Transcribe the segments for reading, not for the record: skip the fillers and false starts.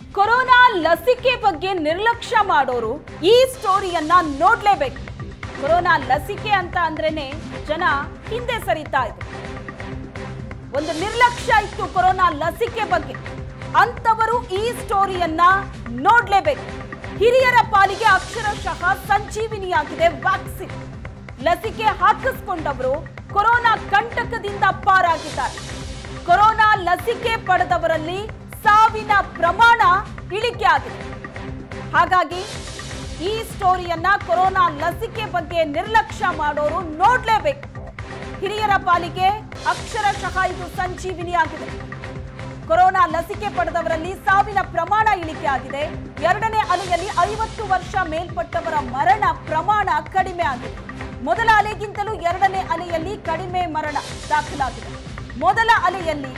Corona ಲಸಿಕೆ ಬಗ್ಗೆ ನಿರ್ಲಕ್ಷ್ಯ ಮಾಡೋರು ಈ ಸ್ಟೋರಿಯನ್ನ ನೋಡ್ಲೇಬೇಕು. ಕೊರೋನಾ ಲಸಿಕೆ ಅಂತ ಅಂದ್ರೇನೆ ಜನ ಹಿಂದೆ ಸರಿತಾ ಇದ್ರು. ಒಂದು ನಿರ್ಲಕ್ಷ್ಯ ಇತ್ತು ಕೊರೋನಾ ಲಸಿಕೆ ಬಗ್ಗೆ. ಅಂತವರು ಈ ಸ್ಟೋರಿಯನ್ನ ನೋಡ್ಲೇಬೇಕು. ಹಿರಿಯರ ಪಾಲಿಗೆ ಅಕ್ಷರಶಃ ಸಂಜೀವಿನಿಯಾಗಿದೆ ವ್ಯಾಕ್ಸಿನ್. ಲಸಿಕೆ ಹಾಕಿಸ್ಕೊಂಡವರು ಕೊರೋನಾ ಕಂಟಕದಿಂದ ಪಾರಾಗಿದ್ದಾರೆ. ಕೊರೋನಾ ಲಸಿಕೆ ಪಡೆದವರಲ್ಲಿ ಸಾವಿನ ಪ್ರಮಾಣ ಇಳಿಕೆ ಆಗಿದೆ. ಹಾಗಾಗಿ ಈ ಸ್ಟೋರಿಯನ್ನ ಕೊರೋನಾ ಲಸಿಕೆ ಬಗ್ಗೆ ನಿರ್ಲಕ್ಷ್ಯ ಮಾಡೋರು ನೋಡ್ಲೇಬೇಕು. ಹಿರಿಯರ ಪಾಲಿಗೆ ಅಕ್ಷರಶಃ ಇದು ಸಂಜೀವಿನಿಯಾಗಿದೆ. ಕೊರೋನಾ ಲಸಿಕೆ ಪಡೆದವರಲ್ಲಿ ಸಾವಿನ ಪ್ರಮಾಣ ಇಳಿಕೆ ಆಗಿದೆ. ಎರಡನೇ ಅಲೆಯಲ್ಲಿ 50 ವರ್ಷ ಮೇಲ್ಪಟ್ಟವರ ಮರಣ ಪ್ರಮಾಣ ಕಡಿಮೆ ಆಗಿದೆ. ಮೊದಲ ಅಲೆಗಿಂತಲೂ ಎರಡನೇ ಅಲೆಯಲ್ಲಿ ಕಡಿಮೆ ಮರಣ ದಾಖಲಾಗಿದೆ. ಮೊದಲ ಅಲೆಯಲ್ಲಿ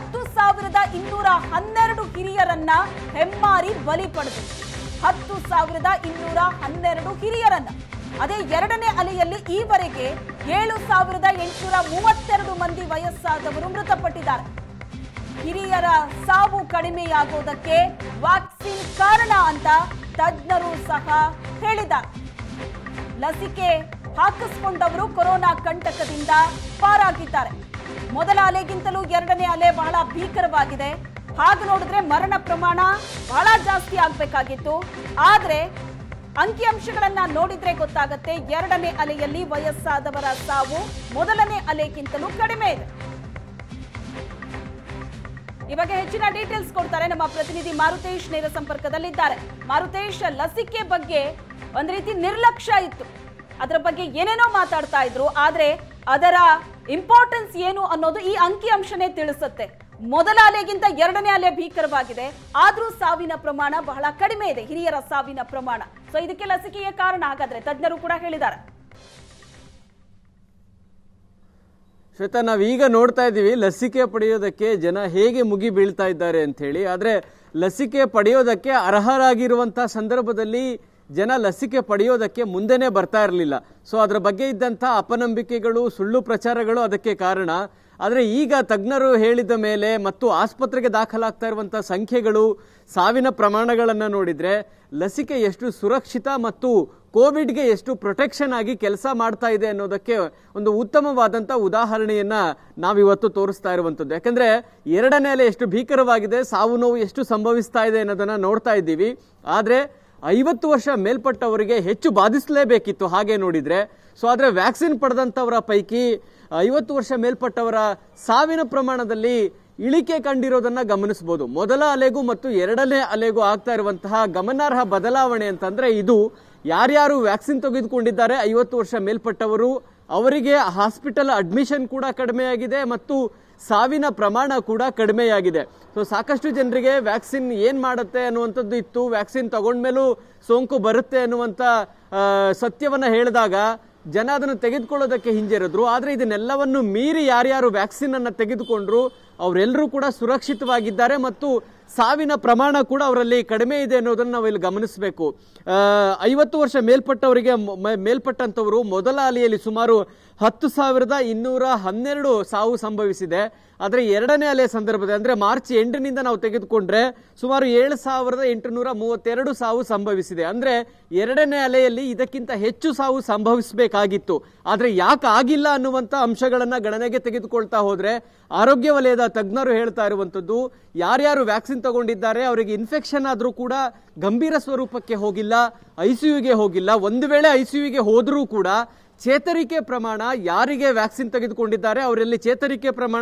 10,212 ಹಿರಿಯರನ್ನ ಹೆಮ್ಮಾರಿ ಬಲಿ ಪಡೆದು 10,212 ಹಿರಿಯರನ್ನ. ಅದೇ ಎರಡನೇ ಅಲೆಯಲ್ಲಿ ಈವರೆಗೆ 7,832 ಮಂದಿ ವಯಸ್ಸಾದವರು ಮೃತಪಟ್ಟಿದ್ದಾರೆ. ಹಿರಿಯರ ಸಾವು ಕಡಿಮೆಯಾಗೋದಕ್ಕೆ ವ್ಯಾಕ್ಸಿನ್ ಕಾರಣ ಅಂತ ತಜ್ಞರು ಸಹ ಹೇಳಿದ್ದಾರೆ. ಲಸಿಕೆ ಹಾಕಿಸ್ಕೊಂಡವರು ಕೊರೋನಾ ಕಂಟಕದಿಂದ ಪಾರಾಗಿದ್ದಾರೆ. ಮೊದಲ ಅಲೆಗಿಂತಲೂ ಎರಡನೇ ಅಲೆ ಬಹಳ ಭೀಕರವಾಗಿದೆ. ಹಾಗೆ ನೋಡಿದ್ರೆ ಮರಣ ಪ್ರಮಾಣ ಬಹಳ ಜಾಸ್ತಿ ಆಗ್ಬೇಕಾಗಿತ್ತು. ಆದ್ರೆ ಅಂಕಿಅಂಶಗಳನ್ನ ನೋಡಿದ್ರೆ ಗೊತ್ತಾಗತ್ತೆ, ಎರಡನೇ ಅಲೆಯಲ್ಲಿ ವಯಸ್ಸಾದವರ ಸಾವು ಮೊದಲನೇ ಅಲೆಗಿಂತಲೂ ಕಡಿಮೆ ಇದೆ. ಈ ಬಗ್ಗೆ ಹೆಚ್ಚಿನ ಡೀಟೇಲ್ಸ್ ಕೊಡ್ತಾರೆ ನಮ್ಮ ಪ್ರತಿನಿಧಿ ಮಾರುತೇಶ್, ನೇರ ಸಂಪರ್ಕದಲ್ಲಿದ್ದಾರೆ. ಮಾರುತೇಶ್, ಲಸಿಕೆ ಬಗ್ಗೆ ಒಂದ್ ರೀತಿ ನಿರ್ಲಕ್ಷ್ಯ ಇತ್ತು, ಅದರ ಬಗ್ಗೆ ಏನೇನೋ ಮಾತಾಡ್ತಾ ಇದ್ರು. ಆದ್ರೆ ಅದರ ಇಂಪಾರ್ಟೆನ್ಸ್ ಏನು ಅನ್ನೋದು ಈ ಅಂಕಿಅಂಶನೇ ತಿಳಿಸುತ್ತೆ. ಮೊದಲ ಅಲೆಗಿಂತ ಎರಡನೇ ಅಲೆ ಭೀಕರವಾಗಿದೆ, ಆದ್ರೂ ಸಾವಿನ ಪ್ರಮಾಣ ಬಹಳ ಕಡಿಮೆ ಇದೆ, ಹಿರಿಯರ ಸಾವಿನ ಪ್ರಮಾಣ. ಸೊ ಇದಕ್ಕೆ ಲಸಿಕೆಯ ಕಾರಣ ಹಾಗಾದ್ರೆ ತಜ್ಞರು ಕೂಡ ಹೇಳಿದ್ದಾರೆ. ಶ್ವೇತಾ, ನಾವೀಗ ನೋಡ್ತಾ ಇದ್ದೀವಿ ಲಸಿಕೆ ಪಡೆಯೋದಕ್ಕೆ ಜನ ಹೇಗೆ ಮುಗಿ ಬೀಳ್ತಾ ಇದ್ದಾರೆ ಅಂತ ಹೇಳಿ. ಆದ್ರೆ ಲಸಿಕೆ ಪಡೆಯೋದಕ್ಕೆ ಅರ್ಹರಾಗಿರುವಂತಹ ಸಂದರ್ಭದಲ್ಲಿ ಜನ ಲಸಿಕೆ ಪಡೆಯೋದಕ್ಕೆ ಮುಂದೆನೆ ಬರ್ತಾ ಇರಲಿಲ್ಲ. ಸೊ ಅದರ ಬಗ್ಗೆ ಇದ್ದಂಥ ಅಪನಂಬಿಕೆಗಳು, ಸುಳ್ಳು ಪ್ರಚಾರಗಳು ಅದಕ್ಕೆ ಕಾರಣ. ಆದರೆ ಈಗ ತಜ್ಞರು ಹೇಳಿದ ಮೇಲೆ ಮತ್ತು ಆಸ್ಪತ್ರೆಗೆ ದಾಖಲಾಗ್ತಾ ಇರುವಂಥ ಸಂಖ್ಯೆಗಳು, ಸಾವಿನ ಪ್ರಮಾಣಗಳನ್ನು ನೋಡಿದ್ರೆ ಲಸಿಕೆ ಎಷ್ಟು ಸುರಕ್ಷಿತ ಮತ್ತು ಕೋವಿಡ್ಗೆ ಎಷ್ಟು ಪ್ರೊಟೆಕ್ಷನ್ ಆಗಿ ಕೆಲಸ ಮಾಡ್ತಾ ಇದೆ ಅನ್ನೋದಕ್ಕೆ ಒಂದು ಉತ್ತಮವಾದಂಥ ಉದಾಹರಣೆಯನ್ನ ನಾವಿವತ್ತು ತೋರಿಸ್ತಾ ಇರುವಂಥದ್ದು. ಯಾಕಂದ್ರೆ ಎರಡನೇ ಅಲೆ ಎಷ್ಟು ಭೀಕರವಾಗಿದೆ, ಸಾವು ನೋವು ಎಷ್ಟು ಸಂಭವಿಸ್ತಾ ಇದೆ ಅನ್ನೋದನ್ನ ನೋಡ್ತಾ ಇದ್ದೀವಿ. ಆದರೆ 50 ವರ್ಷ ಮೇಲ್ಪಟ್ಟವರಿಗೆ ಹೆಚ್ಚು ಬಾಧಿಸಲೇಬೇಕಿತ್ತು ಹಾಗೆ ನೋಡಿದ್ರೆ. ಸೊ ಆದರೆ ವ್ಯಾಕ್ಸಿನ್ ಪಡೆದಂಥವರ ಪೈಕಿ 50 ವರ್ಷ ಮೇಲ್ಪಟ್ಟವರ ಸಾವಿನ ಪ್ರಮಾಣದಲ್ಲಿ ಇಳಿಕೆ ಕಂಡಿರೋದನ್ನ ಗಮನಿಸಬಹುದು. ಮೊದಲ ಅಲೆಗೂ ಮತ್ತು ಎರಡನೇ ಅಲೆಗೂ ಆಗ್ತಾ ಇರುವಂತಹ ಗಮನಾರ್ಹ ಬದಲಾವಣೆ ಅಂತಂದ್ರೆ ಇದು ಯಾರ್ಯಾರು ವ್ಯಾಕ್ಸಿನ್ ತೆಗೆದುಕೊಂಡಿದ್ದಾರೆ 50 ವರ್ಷ ಮೇಲ್ಪಟ್ಟವರು ಅವರಿಗೆ ಹಾಸ್ಪಿಟಲ್ ಅಡ್ಮಿಷನ್ ಕೂಡ ಕಡಿಮೆಯಾಗಿದೆ ಮತ್ತು ಸಾವಿನ ಪ್ರಮಾಣ ಕೂಡ ಕಡಿಮೆಯಾಗಿದೆ. ಸೊ ಸಾಕಷ್ಟು ಜನರಿಗೆ ವ್ಯಾಕ್ಸಿನ್ ಏನ್ ಮಾಡುತ್ತೆ ಅನ್ನುವಂಥದ್ದು ಇತ್ತು, ವ್ಯಾಕ್ಸಿನ್ ತಗೊಂಡ್ಮೇಲೂ ಸೋಂಕು ಬರುತ್ತೆ ಅನ್ನುವಂಥ ಸತ್ಯವನ್ನ ಹೇಳಿದಾಗ ಜನ ಅದನ್ನು ತೆಗೆದುಕೊಳ್ಳೋದಕ್ಕೆ ಹಿಂಜರಿದ್ರು. ಆದ್ರೆ ಇದನ್ನೆಲ್ಲವನ್ನು ಮೀರಿ ಯಾರ್ಯಾರು ವ್ಯಾಕ್ಸಿನ್ ಅನ್ನ ತೆಗೆದುಕೊಂಡ್ರು ಅವರೆಲ್ಲರೂ ಕೂಡ ಸುರಕ್ಷಿತವಾಗಿದ್ದಾರೆ ಮತ್ತು ಸಾವಿನ ಪ್ರಮಾಣ ಕೂಡ ಅವರಲ್ಲಿ ಕಡಿಮೆ ಇದೆ ಅನ್ನೋದನ್ನು ನಾವು ಇಲ್ಲಿ ಗಮನಿಸಬೇಕು. 50 ವರ್ಷ ಮೇಲ್ಪಟ್ಟಂತವರು ಮೊದಲ ಅಲೆಯಲ್ಲಿ ಸುಮಾರು 10,212 ಸಾವು ಸಂಭವಿಸಿದೆ. ಆದರೆ ಎರಡನೇ ಅಲೆ ಸಂದರ್ಭದಲ್ಲಿ ಅಂದ್ರೆ ಮಾರ್ಚ್ 8ನಿಂದ ನಾವು ತೆಗೆದುಕೊಂಡ್ರೆ ಸುಮಾರು 7,832 ಸಾವು ಸಂಭವಿಸಿದೆ. ಅಂದ್ರೆ ಎರಡನೇ ಅಲೆಯಲ್ಲಿ ಇದಕ್ಕಿಂತ ಹೆಚ್ಚು ಸಾವು ಸಂಭವಿಸಬೇಕಾಗಿತ್ತು. ಆದ್ರೆ ಯಾಕೆ ಆಗಿಲ್ಲ ಅನ್ನುವಂತ ಅಂಶಗಳನ್ನ ಗಣನೆಗೆ ತೆಗೆದುಕೊಳ್ತಾ ಹೋದ್ರೆ ಆರೋಗ್ಯ ವಲಯದ ತಜ್ಞರು ಹೇಳ್ತಾ ಇರುವಂತದ್ದು, ಯಾರ್ಯಾರು ವ್ಯಾಕ್ಸಿನ್ ತಗೊಂಡಿದ್ದಾರೆ ಅವರಿಗೆ ಇನ್ಫೆಕ್ಷನ್ ಆದ್ರೂ ಕೂಡ ಗಂಭೀರ ಸ್ವರೂಪಕ್ಕೆ ಹೋಗಿಲ್ಲ, ಐಸಿಯುಗೆ ಹೋಗಿಲ್ಲ. ಒಂದು ವೇಳೆ ಐಸಿಯುಗೆ ಹೋದ್ರೂ ಕೂಡ ಚೇತರಿಕೆ ಪ್ರಮಾಣ ಯಾರಿಗೆ ವ್ಯಾಕ್ಸಿನ್ ತೆಗೆದುಕೊಂಡಿದ್ದಾರೆ ಅವರಲ್ಲಿ ಚೇತರಿಕೆ ಪ್ರಮಾಣ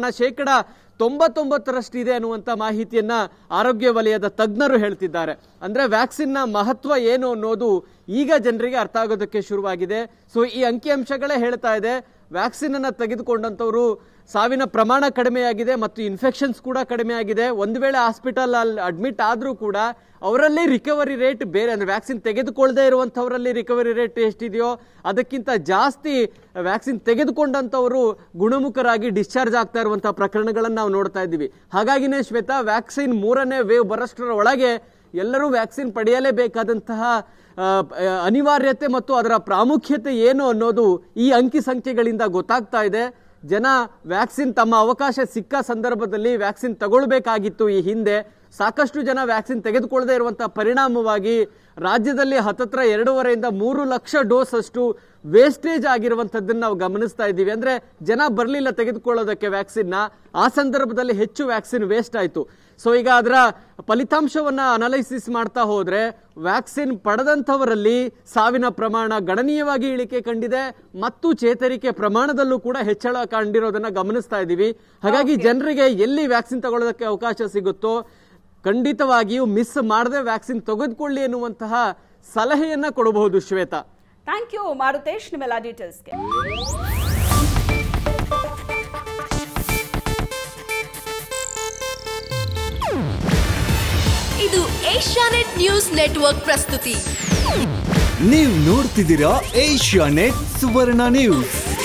99% ಅನ್ನುವಂಥ ಮಾಹಿತಿಯನ್ನ ಆರೋಗ್ಯ ವಲಯದ ತಜ್ಞರು ಹೇಳ್ತಿದ್ದಾರೆ. ಅಂದ್ರೆ ವ್ಯಾಕ್ಸಿನ್ನ ಮಹತ್ವ ಏನು ಅನ್ನೋದು ಈಗ ಜನರಿಗೆ ಅರ್ಥ ಆಗೋದಕ್ಕೆ ಶುರುವಾಗಿದೆ. ಸೊ ಈ ಅಂಕಿಅಂಶಗಳೇ ಹೇಳ್ತಾ ಇದೆ ವ್ಯಾಕ್ಸಿನ್ ಅನ್ನ ತೆಗೆದುಕೊಂಡಂತವರು ಸಾವಿನ ಪ್ರಮಾಣ ಕಡಿಮೆಯಾಗಿದೆ ಮತ್ತು ಇನ್ಫೆಕ್ಷನ್ಸ್ ಕೂಡ ಕಡಿಮೆ ಆಗಿದೆ. ಒಂದು ವೇಳೆ ಹಾಸ್ಪಿಟಲ್ ಅಲ್ಲಿ ಅಡ್ಮಿಟ್ ಆದ್ರೂ ಕೂಡ ಅವರಲ್ಲಿ ರಿಕವರಿ ರೇಟ್ ಬೇರೆ, ಅಂದ್ರೆ ವ್ಯಾಕ್ಸಿನ್ ತೆಗೆದುಕೊಳ್ಳದೆ ಇರುವಂತವರಲ್ಲಿ ರಿಕವರಿ ರೇಟ್ ಎಷ್ಟಿದೆಯೋ ಅದಕ್ಕಿಂತ ಜಾಸ್ತಿ ವ್ಯಾಕ್ಸಿನ್ ತೆಗೆದುಕೊಂಡಂತವರು ಗುಣಮುಖರಾಗಿ ಡಿಸ್ಚಾರ್ಜ್ ಆಗ್ತಾ ಇರುವಂತಹ ಪ್ರಕರಣಗಳನ್ನು ನಾವು ನೋಡ್ತಾ ಇದ್ದೀವಿ. ಹಾಗಾಗಿನೇ ಶ್ವೇತಾ, ವ್ಯಾಕ್ಸಿನ್ 3ನೇ ವೇವ್ ಬರೋಷ್ಟರ ಒಳಗೆ ಎಲ್ಲರೂ ವ್ಯಾಕ್ಸಿನ್ ಪಡೆಯಲೇಬೇಕಾದಂತಹ ಅನಿವಾರ್ಯತೆ ಮತ್ತು ಅದರ ಪ್ರಾಮುಖ್ಯತೆ ಏನು ಅನ್ನೋದು ಈ ಅಂಕಿ ಸಂಖ್ಯೆಗಳಿಂದ ಗೊತ್ತಾಗ್ತಾ ಇದೆ. ಜನ ವ್ಯಾಕ್ಸಿನ್ ತಮ್ಮ ಅವಕಾಶ ಸಿಕ್ಕ ಸಂದರ್ಭದಲ್ಲಿ ವ್ಯಾಕ್ಸಿನ್ ತಗೊಳ್ಬೇಕಾಗಿತ್ತು ಈ ಹಿಂದೆ. ಸಾಕಷ್ಟು ಜನ ವ್ಯಾಕ್ಸಿನ್ ತೆಗೆದುಕೊಳ್ಳದೆ ಇರುವಂತಹ ಪರಿಣಾಮವಾಗಿ ರಾಜ್ಯದಲ್ಲಿ ಹತ್ತತ್ರ 2.5 ಇಂದ 3 ಲಕ್ಷ ಡೋಸ್ ಅಷ್ಟು ವೇಸ್ಟೇಜ್ ಆಗಿರುವಂತದ್ದನ್ನ ನಾವು ಗಮನಿಸ್ತಾ ಇದ್ದೀವಿ. ಅಂದ್ರೆ ಜನ ಬರಲಿಲ್ಲ ತೆಗೆದುಕೊಳ್ಳೋದಕ್ಕೆ ವ್ಯಾಕ್ಸಿನ್ ಆ ಸಂದರ್ಭದಲ್ಲಿ ಹೆಚ್ಚು ವ್ಯಾಕ್ಸಿನ್ ವೇಸ್ಟ್ ಆಯ್ತು. ಸೊ ಈಗ ಅದರ ಫಲಿತಾಂಶವನ್ನ ಅನಲೈಸಿಸ್ ಮಾಡ್ತಾ ಹೋದ್ರೆ ವ್ಯಾಕ್ಸಿನ್ ಪಡೆದಂಥವರಲ್ಲಿ ಸಾವಿನ ಪ್ರಮಾಣ ಗಣನೀಯವಾಗಿ ಇಳಿಕೆ ಕಂಡಿದೆ ಮತ್ತು ಚೇತರಿಕೆ ಪ್ರಮಾಣದಲ್ಲೂ ಕೂಡ ಹೆಚ್ಚಳ ಕಂಡಿರೋದನ್ನ ಗಮನಿಸ್ತಾ ಇದ್ದೀವಿ. ಹಾಗಾಗಿ ಜನರಿಗೆ ಎಲ್ಲಿ ವ್ಯಾಕ್ಸಿನ್ ತಗೊಳ್ಳೋದಕ್ಕೆ ಅವಕಾಶ ಸಿಗುತ್ತೋ ಖಂಡಿತವಾಗಿಯೂ ಮಿಸ್ ಮಾಡದೆ ವ್ಯಾಕ್ಸಿನ್ ತೆಗೆದುಕೊಳ್ಳಿ ಎನ್ನುವಂತಹ ಸಲಹೆಯನ್ನ ಕೊಡಬಹುದು. ಶ್ವೇತಾ, ಥ್ಯಾಂಕ್ ಯು ಮಾರುತೇಶ್ ನಿಮ್ಮೆಲ್ಲ ಡೀಟೇಲ್ಸ್ಗೆ. ಇದು ಏಷ್ಯಾನೆಟ್ ನ್ಯೂಸ್ ನೆಟ್ವರ್ಕ್ ಪ್ರಸ್ತುತಿ. ನೀವು ನೋಡ್ತಿದ್ದೀರಾ ಏಷ್ಯಾನೆಟ್ ಸುವರ್ಣ ನ್ಯೂಸ್.